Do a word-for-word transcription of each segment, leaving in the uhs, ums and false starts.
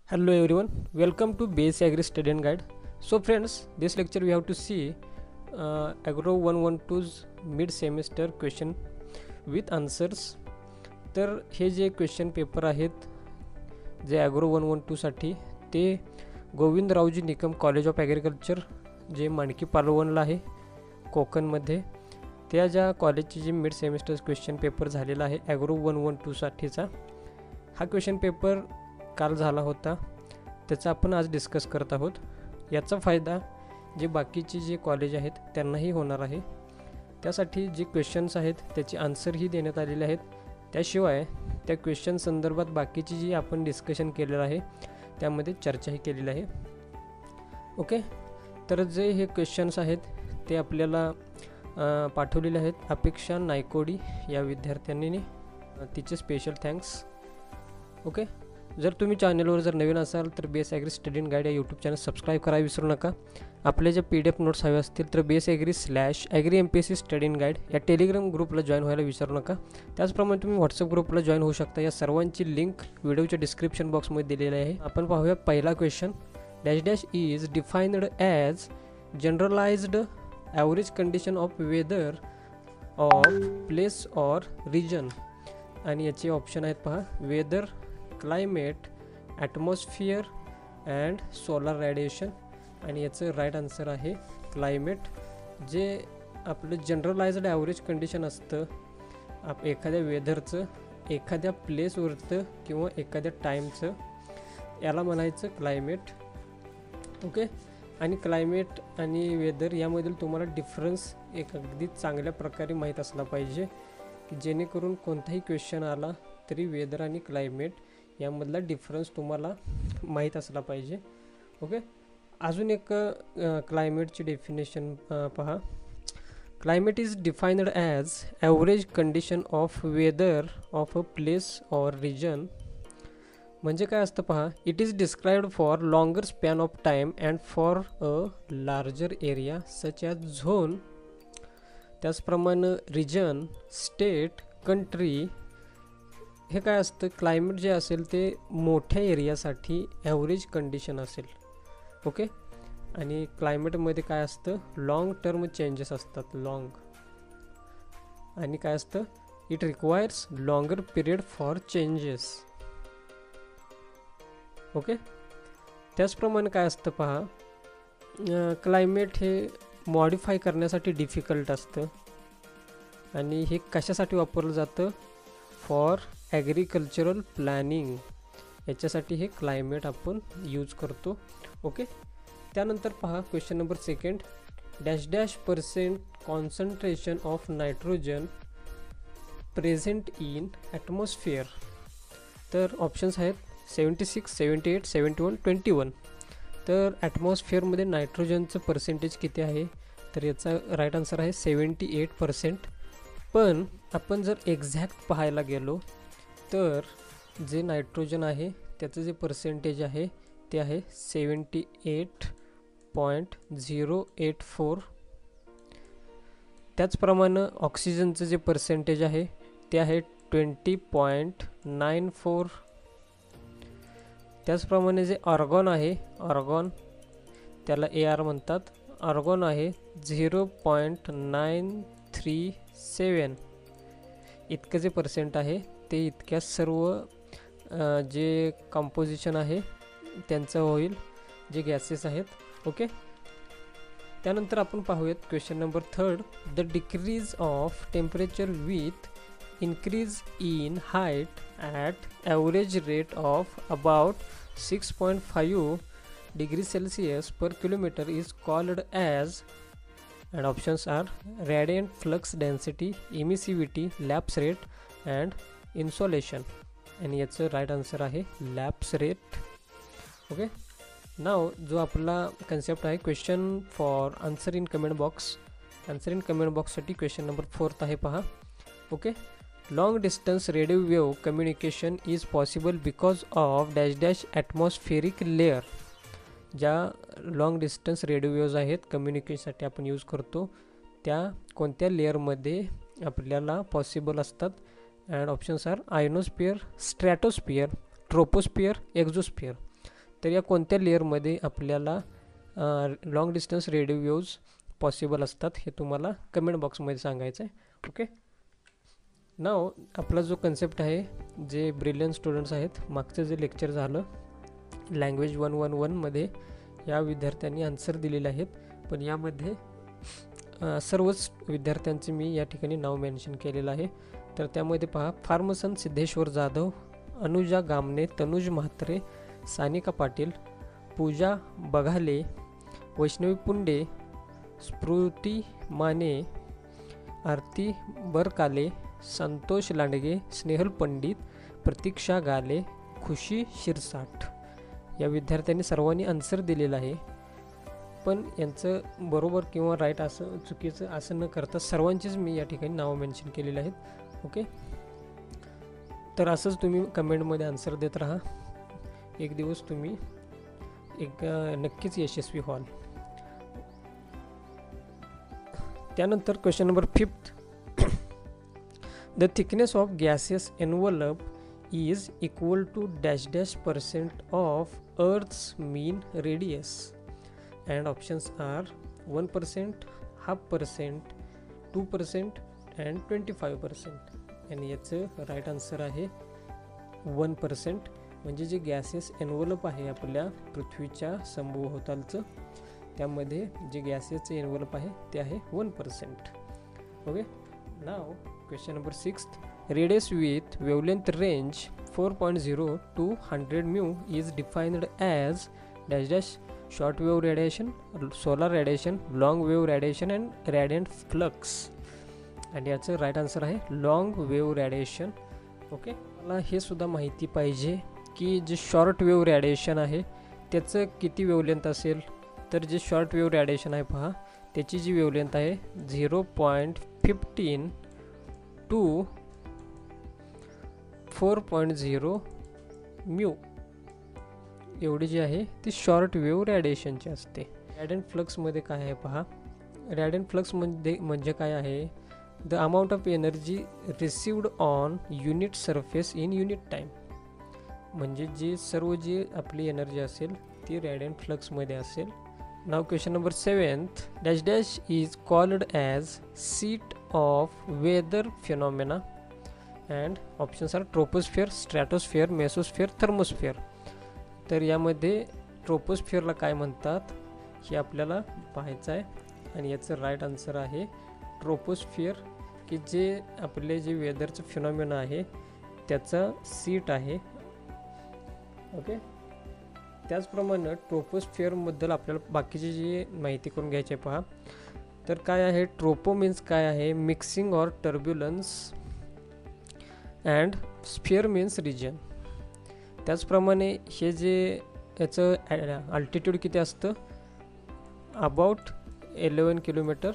Hello everyone, welcome to Base Agri Study and Guide. So friends, this lecture we have to see uh, Agro one twelve's mid semester question with answers. तर हे जे question paper आहेत जे agro one twelve साठी ते Govindraoji Nikam college of agriculture जे माणकी पालवणला आहे कोकणमध्ये, त्या ज्या कॉलेजची जी मिड सेमिस्टर क्वेश्चन पेपर झालेला आहे ॲग्रो वन twelve साठीचा, हा क्वेश्चन पेपर काल झाला होता, त्याचा आपण आज डिस्कस करत आहोत. याचा फायदा जे बाकीचे जे कॉलेज आहेत त्यांनाही होणार आहे. त्यासाठी जे क्वेश्चन्स आहेत त्याचे आन्सरही देण्यात आलेले आहेत. त्याशिवाय त्या क्वेश्चन संदर्भात बाकीची जी आपण डिस्कशन केलेलं आहे त्यामध्ये चर्चाही केलेली आहे. ओके, तर जे हे क्वेश्चन्स आहेत ते आपल्याला पाठवलेले आहेत अपेक्षा नायकोडी या विद्यार्थ्यांनी. तिचे स्पेशल थँक्स. ओके, जर तुम्ही चॅनलवर जर नवीन असाल तर base agri study and guide या यूट्यूब चॅनल सबस्क्राईब करायला विसरू नका. आपले J P D F notes हवे असतील तर base agri slash agri M P S C study and guide या टेलिग्राम ग्रुपला जॉईन व्हायला विसरू नका. त्याचप्रमाणे तुम्ही व्हॉट्सअप ग्रुपला जॉईन होऊ शकता. या सर्वांची लिंक व्हिडिओच्या डिस्क्रिप्शन बॉक्समध्ये दिलेली आहे. आपण पाहूया पहिला question. Dash dash is defined as generalized average condition of weather of place or region. आणि याचे ऑप्शन आहेत पहा, weather, climate, atmosphere and solar radiation. आणि याचं राईट आन्सर आहे क्लायमेट. जे आपलं जनरलाइज्ड ॲव्हरेज कंडिशन असतं आप एखाद्या वेदरचं, एखाद्या प्लेसवरचं किंवा एखाद्या टाईमचं, याला म्हणायचं क्लायमेट. ओके, आणि क्लायमेट आणि वेदर यामधील तुम्हाला डिफरन्स एक अगदी चांगल्या प्रकारे माहीत असला पाहिजे, की जेणेकरून कोणताही क्वेश्चन आला तरी वेदर आणि क्लायमेट यामधला डिफरन्स तुम्हाला माहीत असला पाहिजे. ओके, अजून एक क्लायमेटची डेफिनेशन पहा. Climate is defined as average condition of weather of a place or region. म्हणजे काय असतं पहा, it is described for longer span of time and for a larger area such as zone. त्याचप्रमाणे region, state, country. हे काय असतं, climate जे असेल ते मोठ्या एरियासाठी ॲव्हरेज कंडिशन असेल. ओके, आणि क्लायमेटमध्ये काय असतं, लॉंग टर्म चेंजेस असतात, लॉंग. आणि काय असतं, it requires longer period for changes. Okay, त्याचप्रमाणे काय असतं पहा, क्लायमेट हे मॉडिफाय करण्यासाठी डिफिकल्ट असतं. आणि हे कशासाठी वापरलं जातं, फॉर ॲग्रिकल्चरल प्लॅनिंग. याच्यासाठी हे क्लायमेट आपण यूज करतो. ओके, त्यानंतर पहा question number second. Dash dash percent concentration of nitrogen present in atmosphere. तर ऑप्शन्स आहेत seventy six, seventy eight, seventy one, twenty one. तर ॲटमॉस्फिअरमध्ये नायट्रोजनचं पर्सेंटेज किती आहे, तर याचा राईट आन्सर आहे सेवन्टी एट पर्सेंट. पण आपण जर एक्झॅक्ट पाहायला गेलो तर जे नायट्रोजन आहे त्याचं जे पर्सेंटेज आहे ते आहे seventy eight point zero eight four. त्याचप्रमाणे ऑक्सिजनचं जे पर्सेंटेज आहे ते आहे ट्वेंटी पॉईंट नाईन फोर. त्याचप्रमाणे जे ऑर्गॉन आहे, ऑर्गॉन त्याला ए आर म्हणतात, ऑर्गॉन आहे zero point nine three seven. इतकं जे पर्सेंट आहे ते इतक्या सर्व जे कंपोजिशन आहे त्यांचं होईल, जे गॅसेस आहेत. ओके, त्यानंतर आपण पाहूयात question number third. The decrease of temperature with increase in height at average rate of about six point five degrees Celsius per kilometer is called as, and options are radiant flux density, emissivity, lapse rate and insolation. आणि याचं right answer आहे lapse rate. Okay, नाव जो आपला concept आहे question for answer in comment box. Answer in comment बॉक्ससाठी question number fourth आहे पहा. Okay, long distance radio wave communication is possible because of dash dash atmospheric layer. ज्या long distance radio waves आहेत कम्युनिकेशनसाठी आपण use करतो त्या कोणत्या लेअरमध्ये आपल्याला पॉसिबल असतात. And options are ionosphere, stratosphere, troposphere, exosphere. तर या कोणत्या लेअरमध्ये आपल्याला long distance radio waves possible असतात हे तुम्हाला कमेंट बॉक्समध्ये सांगायचं आहे. ओके, नाव आपला जो कन्सेप्ट आहे, जे ब्रिलियंट स्टुडंट्स आहेत, मागचं जे लेक्चर झालं लँग्वेज वन वन वनमध्ये या विद्यार्थ्यांनी आन्सर दिलेले आहेत, पण यामध्ये सर्वच विद्यार्थ्यांचे मी या ठिकाणी नाव मेन्शन केलेलं आहे. तर त्यामध्ये पहा, फार्मसन सिद्धेश्वर जाधव, अनुजा गामने, तनुज म्हात्रे, सानिका पाटील, पूजा बघाले, वैष्णवी पुंडे, स्फूर्ती माने, आरती बरकाले, संतोष लांडगे, स्नेहल पंडित, प्रतीक्षा गाले, खुशी शिरसाट या विद्यार्थ्यांनी सर्वांनी आन्सर दिलेला आहे. पण यांचं बरोबर किंवा राईट असं चुकीचं असं न करता सर्वांचीच मी या ठिकाणी नावं मेन्शन केलेली आहेत. ओके, तर असंच तुम्ही कमेंटमध्ये आन्सर देत राहा. एक दिवस तुम्ही एक नक्कीच यशस्वी व्हाल. त्यानंतर question number fifth, the thickness of gases envelop is equal to dash dash percent of Earth's mean radius, and options are one percent, half percent, two percent and twenty-five percent. आणि याचं राईट आन्सर आहे one percent. म्हणजे जे gases envelope आहे आपल्या पृथ्वीच्या सभोवतालचं, त्यामध्ये जे गॅसेसचं एनवलप आहे ते आहे वन पर्सेंट. ओके, नाव question number sixth, radius with wavelength range four point zero to one hundred mu is defined as dash dash short wave radiation, solar radiation, long wave radiation and radiant flux. आणि याचं right answer आहे long wave radiation. Okay, मला हे सुद्धा माहिती पाहिजे की जे शॉर्ट वेव्ह रॅडिएशन आहे त्याचं किती वेवलेंथ असेल. तर जे शॉर्ट वेव्ह रॅडिएशन आहे पहा, त्याची जी वेवलेंथ आहे zero point fifteen to four point zero mu एवढी जी आहे ती शॉर्ट वेव्ह रॅडिएशनची असते. रॅडियंट फ्लक्समध्ये काय आहे पहा, रॅडियंट फ्लक्समध्ये म्हणजे काय आहे, the amount of energy received on unit surface in unit time. म्हणजे जी सर्व जी आपली एनर्जी असेल ती रॅडियंट फ्लक्समध्ये असेल. नाव question number seventh, dash dash is called as seat of weather phenomena, and options are troposphere, stratosphere, mesosphere, thermosphere. तर यामध्ये ट्रोपोस्फिअरला काय म्हणतात हे आपल्याला पाहायचं आहे, आणि याचं राईट आन्सर आहे ट्रोपोस्फिअर, की जे आपले जे वेदरचं फिनॉमिना आहे त्याचा सीट आहे. ओके, त्याचप्रमाणे ट्रोपोस्फिअरबद्दल आपल्याला बाकीची जी माहिती करून घ्यायची आहे पहा. तर काय आहे, ट्रोपो मीन्स काय आहे, mixing or turbulence, and sphere means region. त्याचप्रमाणे हे जे याचं अल्टिट्यूड किती असतं, अबाउट इलेवन किलोमीटर,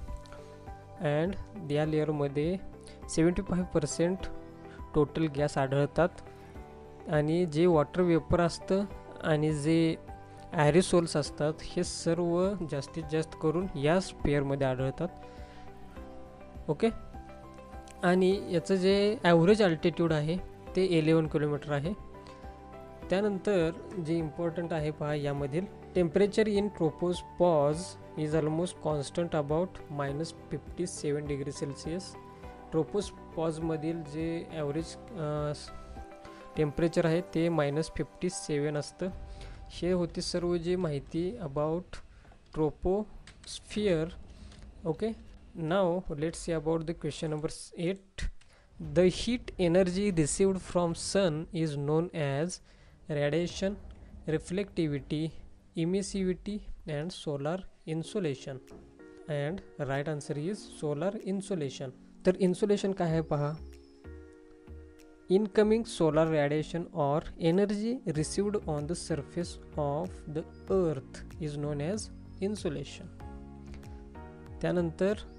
अँड या लेअरमध्ये seventy five percent total gas आढळतात. आणि जे वॉटर वेपर असतं आणि जे ॲरिसोल्स असतात हे सर्व जास्तीत जास्त करून या स्पेअरमध्ये आढळतात. ओके, आणि याचं जे ॲव्हरेज अल्टिट्यूड आहे ते इलेवन किलोमीटर आहे. त्यानंतर जे इम्पॉर्टंट आहे पहा, यामधील temperature in tropopause is almost constant about minus fifty seven degree Celsius. ट्रोपोज पॉजमधील जे ॲव्हरेज टेम्परेचर आहे ते मायनस फिफ्टी सेवन असतं. हे होती सर्व जी माहिती अबाउट ट्रोपोस्फिअर. ओके, नाव let's see about the question number eight. The heat energy received from sun is known as radiation, reflectivity, emissivity and solar insolation, and right answer is solar insolation. तर insolation काय आहे पहा, incoming solar radiation or energy received on the surface of the earth is known as insolation. त्यानंतर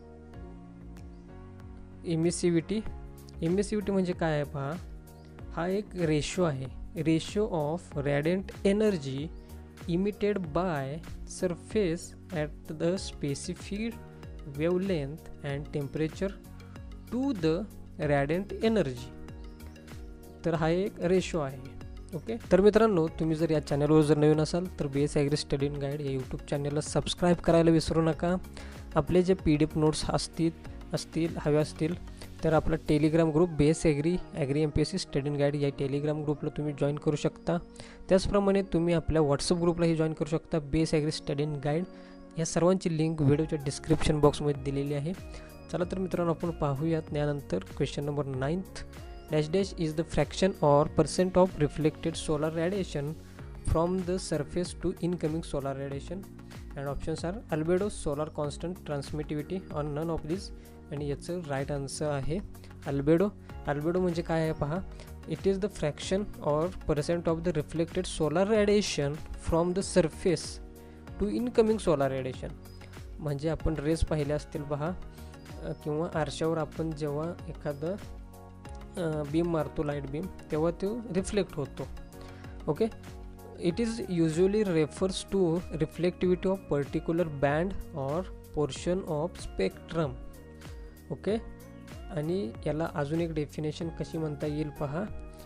emissivity. emissivity म्हणजे काय आहे पहा, हा एक रेशो आहे, ratio of radiant energy emitted by surface at the specific wavelength and temperature to the radiant energy. तर हा एक रेशो आहे. ओके, तर मित्रांनो तुम्ही जर या चॅनलवर जर नवीन असाल तर B S agri study in guide या यूट्यूब चॅनलला सबस्क्राईब करायला विसरू नका. आपले J P D F notes असतील असतील हवे असतील तर आपला Telegram group B S agri agri M P S C study in guide या टेलिग्राम ग्रुपला तुम्ही जॉईन करू शकता. त्याचप्रमाणे तुम्ही आपल्या व्हॉट्सअप ग्रुपलाही जॉईन करू शकता. B S agri study in guide या सर्वांची लिंक व्हिडिओच्या डिस्क्रिप्शन बॉक्समध्ये दिलेली आहे. चला तर मित्रांनो आपण पाहूयात त्यानंतर question number ninth. Dash dash is the fraction or percent of reflected solar radiation from the surface to incoming solar radiation, and options are albedo, solar constant, transmittivity, or none of these. आणि याचं right answer आहे albedo. Albedo म्हणजे काय आहे पहा. It is the fraction or percent of the reflected solar radiation from the surface to incoming solar radiation. म्हणजे आपण race पाहिले असतील पहा, किंवा आरशावर आपण जेव्हा एखादं बीम मारतो लाईट बीम तेव्हा तो रिफ्लेक्ट होतो. Okay, it is usually refers to reflectivity of particular band or portion of spectrum. Okay, आणि याला अजून एक डेफिनेशन कशी म्हणता येईल पहा.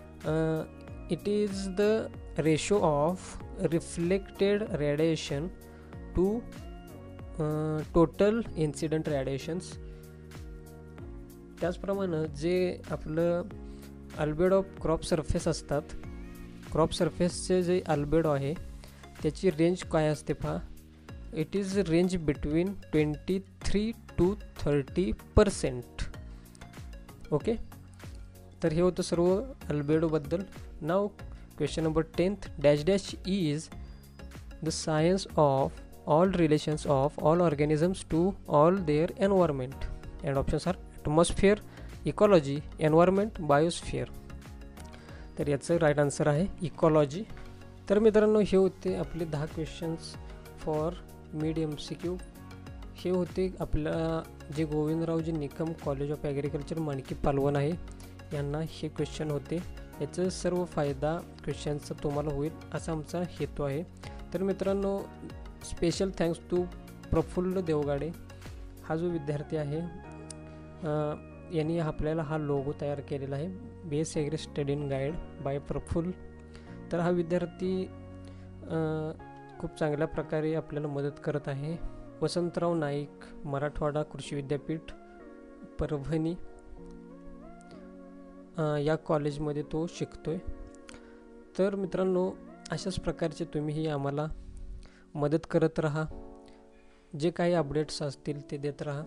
It is the ratio of reflected radiation to total incident radiations. त्याचप्रमाणे जे आपलं अल्बेडो क्रॉप सरफेस असतात, क्रॉप सरफेसचे जे अल्बेडो आहे त्याची रेंज काय असते पहा. It is range between twenty three to thirty percent. Okay, तर हे होतं सर्व अल्बेडोबद्दल. नाव question number tenth. Dash dash is the science of all relations of all organisms to all their environment, and options are atmosphere, ecology, environment, biosphere. तर याचं right answer आहे ecology. तर मित्रांनो हे होते आपले दहा questions for mid M C Q. हे होते आपल्या जे Govindraoji Nikam college of agriculture Mandki Palvan आहे यांना हे क्वेश्चन होते. याचा सर्व फायदा क्वेश्चनचा तुम्हाला होईल असा आमचा हेतू आहे. तर मित्रांनो special thanks to Praful Devgade. हा जो विद्यार्थी आहे यांनी आपल्याला हा लोगो तयार केलेला आहे, B S agri study in guide by Praful. तर हा विद्यार्थी खूप चांगल्या प्रकारे आपल्याला मदत करत आहे. वसंतराव नाईक, मराठवाडा कृषी विद्यापीठ, परभणी या कॉलेजमध्ये तो शिकतोय. तर मित्रांनो अशाच प्रकारचे तुम्हीही आम्हाला मदत करत राहा. जे काही अपडेट्स असतील ते देत राहा.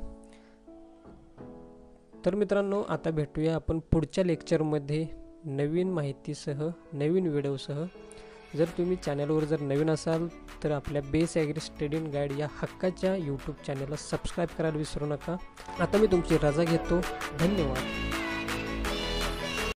तर मित्रांनो आता भेटूया आपण पुढच्या लेक्चरमध्ये नवीन माहितीसह, नवीन व्हिडिओसह. जर तुम्ही चॅनलवर जर नवीन असाल तर आपल्या base agri study in guide या हक्काच्या यूट्यूब चॅनलला सबस्क्राईब करायला विसरू नका. आता मी तुमची रजा घेतो. धन्यवाद.